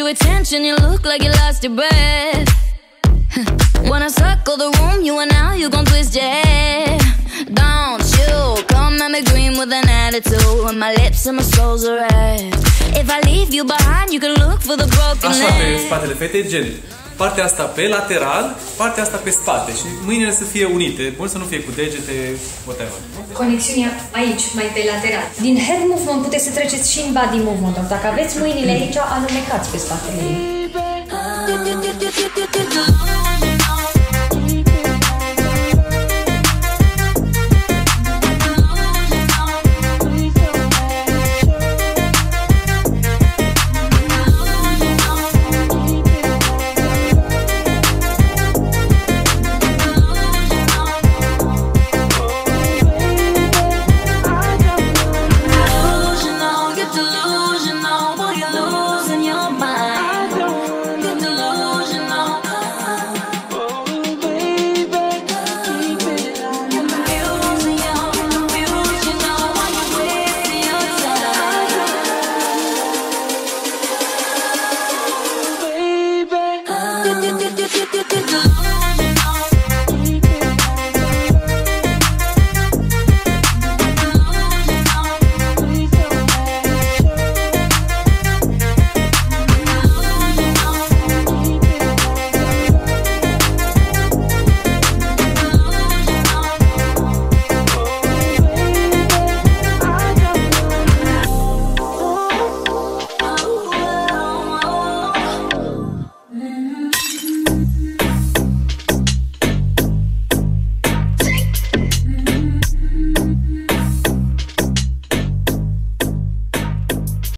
attention, you look like you lost your breath. When I circle the room, you and now you gon' twist your head. Don't you come at me green with an attitude, and my lips and my soul's are red. If I leave you behind, you can look for the broken Așa pe spatele fetei, gen partea asta pe lateral, partea asta pe spate și mâinile să fie unite, bun, să nu fie cu degete, whatever. Conexiunea aici, mai pe lateral. Din head movement puteți să treceți și în body movement. Dacă aveți mâinile aici, alunecați pe spatele ei.